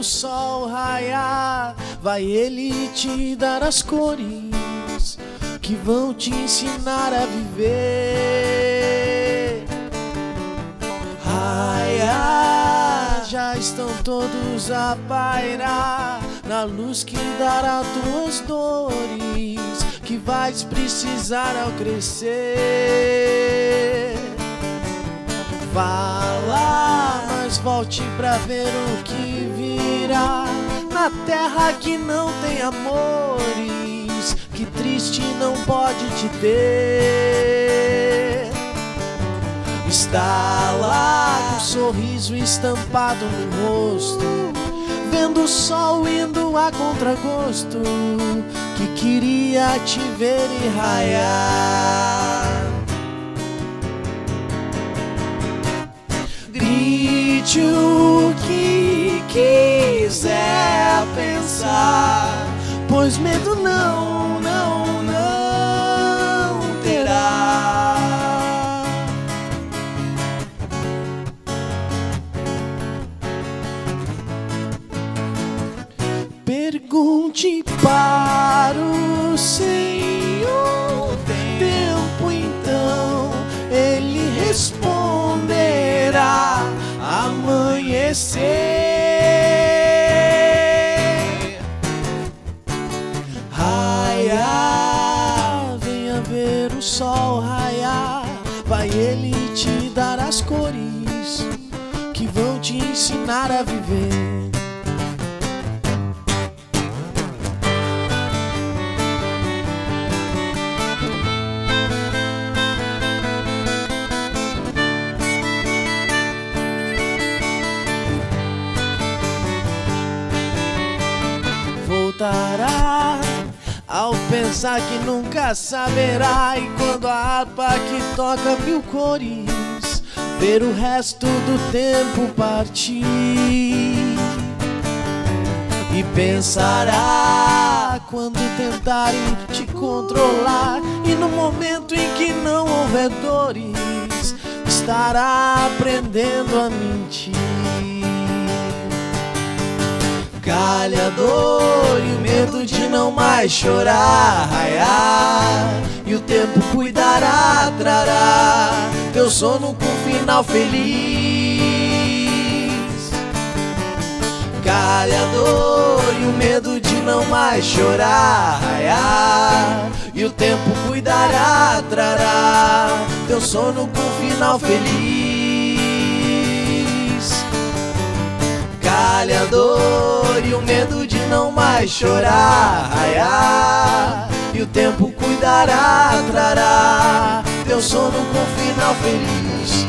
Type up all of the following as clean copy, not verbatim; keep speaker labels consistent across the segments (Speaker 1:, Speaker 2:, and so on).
Speaker 1: o sol raiar, vai ele te dar as cores que vão te ensinar a viver. Raiar, já estão todos a pairar na luz que dará tuas dores, que vais precisar ao crescer. Fala, mas volte pra ver o que virá na terra que não tem amores, que triste não pode te ter. Está lá com um sorriso estampado no rosto, vendo o sol indo a contragosto, que queria te ver e raiar. Grite o que quiser pensar, pois medo não terá. Pergunte para o Senhor tempo, então Ele responderá. Amanhecer, raiar, venha ver o sol raiar, vai ele te dar as cores que vão te ensinar a viver. Ao pensar que nunca saberá, e quando a harpa que toca mil cores ver o resto do tempo partir, e pensará quando tentarem te controlar, e no momento em que não houver dores estará aprendendo a mentir. Calha a dor e o medo de não mais chorar, raiar, e o tempo cuidará, trará teu sono com final feliz. Calha a dor e o medo de não mais chorar, raiar, e o tempo cuidará, trará teu sono com final feliz. Calha a dor e o medo de não mais chorar, raiar, e o tempo cuidará, trará teu sono com final feliz.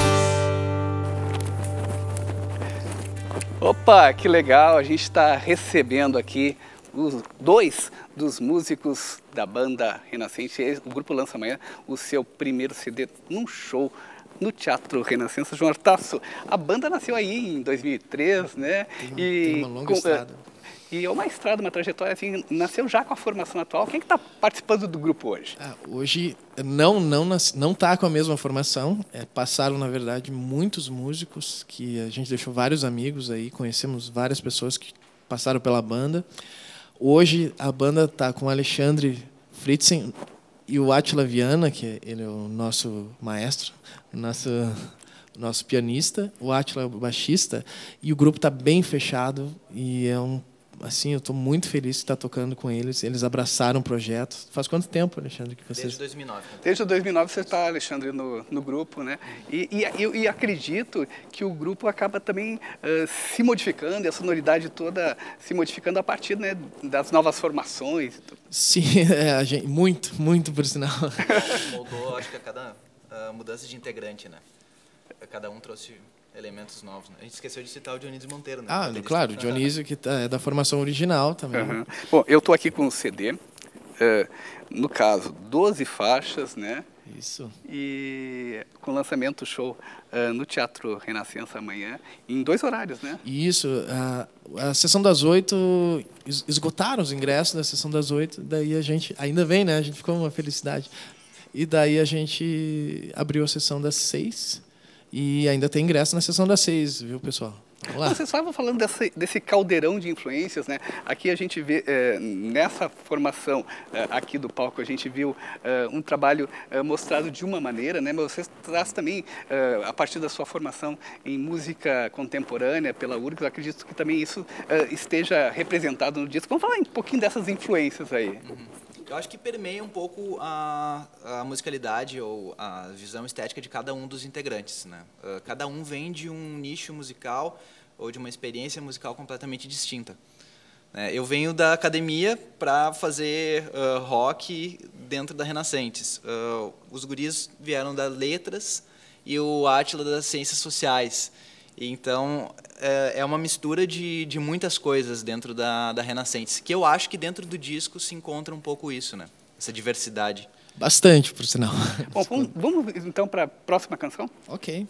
Speaker 2: Opa, que legal! A gente está recebendo aqui os dois dos músicos da banda Renascença. O grupo lança amanhã o seu primeiro CD num show no Teatro Renascença. João Artasso, a banda nasceu aí em 2003, né?
Speaker 1: Tem uma longa estrada.
Speaker 2: E é uma estrada, uma trajetória assim, nasceu já com a formação atual. Quem é que está participando do grupo hoje?
Speaker 1: Hoje não está com a mesma formação. Passaram, na verdade, muitos músicos, que a gente deixou vários amigos aí, conhecemos várias pessoas que passaram pela banda. Hoje a banda está com o Alexandre Fritzen e o Átila Viana, que ele é o nosso maestro, nosso pianista, o Átila é o baixista, e o grupo está bem fechado e assim, eu estou muito feliz de estar tocando com eles. Eles abraçaram o projeto. Faz quanto tempo, Alexandre, que vocês...
Speaker 3: Desde 2009.
Speaker 2: Desde 2009 você está, Alexandre, no grupo, né? E acredito que o grupo acaba também se modificando, e a sonoridade toda se modificando a partir, né, das novas formações.
Speaker 1: Sim, a gente, muito por sinal.
Speaker 3: Moldou, acho que a cada mudança de integrante, né? Cada um trouxe elementos novos, né? A gente esqueceu de citar o Dionísio Monteiro, né?
Speaker 1: Claro, o Dionísio, que é da formação original também.
Speaker 2: Uhum. Bom, eu estou aqui com o CD, no caso, 12 faixas, né?
Speaker 1: Isso.
Speaker 2: E com lançamento show no Teatro Renascença amanhã, em 2 horários, né?
Speaker 1: Isso. A sessão das 8, esgotaram os ingressos da sessão das 8, daí a gente, ainda vem, né? A gente ficou uma felicidade. E daí a gente abriu a sessão das 6 e ainda tem ingresso na sessão das 6, viu, pessoal? Vamos lá.
Speaker 2: Vocês estavam falando desse caldeirão de influências, né? Aqui a gente vê, nessa formação aqui do palco, a gente viu um trabalho mostrado de uma maneira, né? Mas você traz também, a partir da sua formação em música contemporânea pela URGS, acredito que também isso esteja representado no disco. Vamos falar um pouquinho dessas influências aí.
Speaker 3: Eu acho que permeia um pouco a musicalidade ou a visão estética de cada um dos integrantes, né? Cada um vem de um nicho musical ou de uma experiência musical completamente distinta. Eu venho da academia para fazer rock dentro da Renascentes. Os guris vieram das letras e o Átila das ciências sociais. Então, é uma mistura de muitas coisas dentro da Renascentes, que eu acho que dentro do disco se encontra um pouco isso, né? Essa diversidade.
Speaker 1: Bastante, por sinal.
Speaker 2: Bom, vamos então para a próxima canção?
Speaker 1: Ok.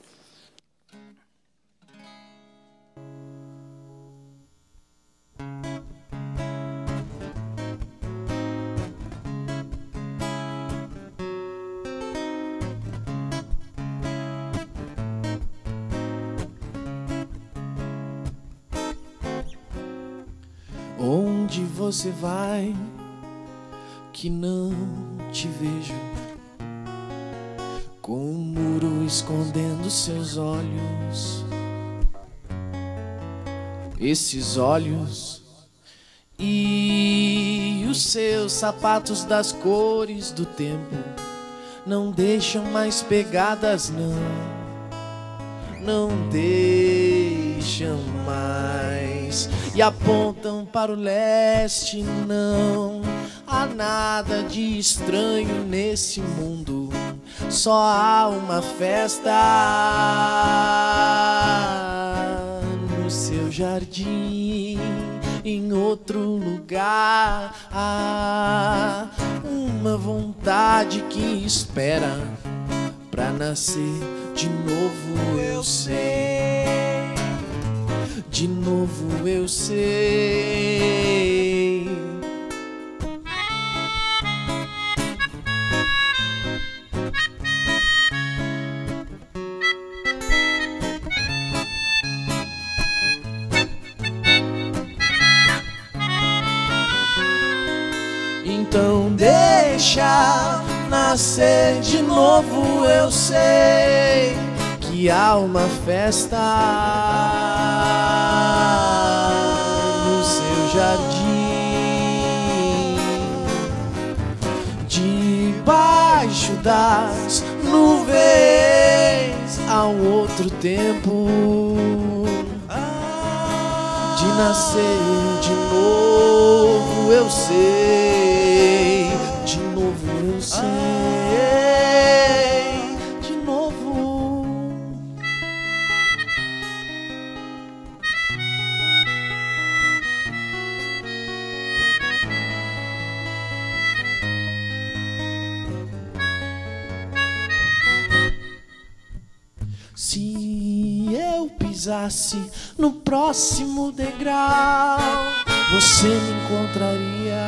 Speaker 1: Onde você vai que não te vejo? Com um muro escondendo seus olhos. Esses olhos e os seus sapatos das cores do tempo não deixam mais pegadas, não deixam mais. E apontam para o leste, não há nada de estranho nesse mundo, só há uma festa no seu jardim. Em outro lugar há uma vontade que espera pra nascer de novo, eu sei. De novo eu sei. Então deixa nascer de novo, eu sei que há uma festa no seu jardim, debaixo das nuvens há um outro tempo de nascer de novo, eu sei, de novo eu sei, de novo. Se eu pisasse no próximo degrau, você me encontraria,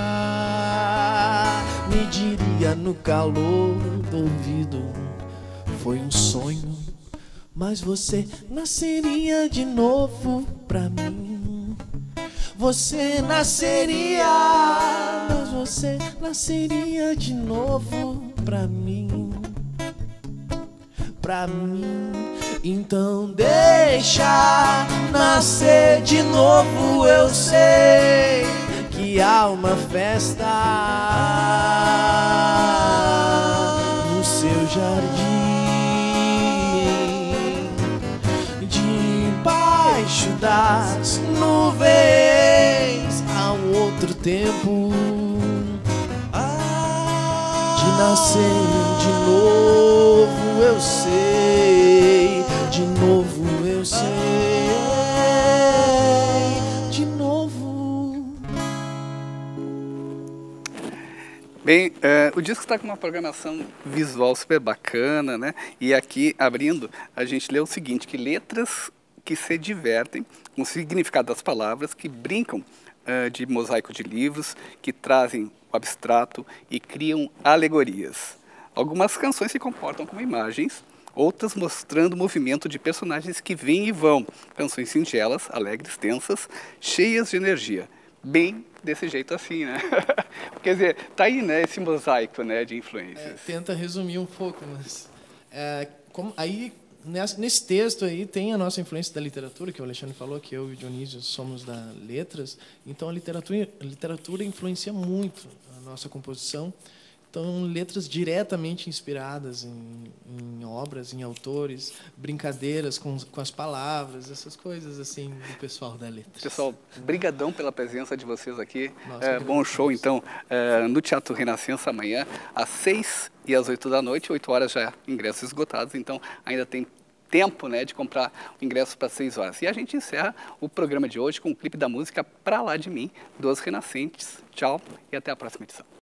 Speaker 1: me diria no calor do ouvido: foi um sonho, mas você nasceria de novo pra mim. Você nasceria, mas você nasceria de novo pra mim. Pra mim. Então deixa nascer de novo, eu sei que há uma festa no seu jardim, debaixo das nuvens há um outro tempo de nascer de novo, eu sei, de novo eu sei, de novo.
Speaker 2: Bem, o disco está com uma programação visual super bacana, né? E aqui, abrindo, a gente lê o seguinte, que letras que se divertem com o significado das palavras, que brincam de mosaico de livros, que trazem o abstrato e criam alegorias. Algumas canções se comportam como imagens, outras mostrando o movimento de personagens que vêm e vão. Canções singelas, alegres, tensas, cheias de energia. Bem desse jeito assim, né? Quer dizer, tá aí, né, esse mosaico, né, de influências.
Speaker 1: Tenta resumir um pouco, mas... aí, nesse texto aí, tem a nossa influência da literatura, que o Alexandre falou, que eu e o Dionísio somos da letras, então a literatura influencia muito a nossa composição. Então, letras diretamente inspiradas em obras, em autores, brincadeiras com as palavras, essas coisas assim do pessoal da letra.
Speaker 2: Pessoal, brigadão pela presença de vocês aqui.
Speaker 1: Nossa,
Speaker 2: bom show, então, no Teatro Renascença amanhã, às 6 e às 8 da noite, 8 horas já ingressos esgotados, então ainda tem tempo, né, de comprar o ingresso para 6 horas. E a gente encerra o programa de hoje com o clipe da música Pra Lá de Mim, dos Renascentes. Tchau e até a próxima edição.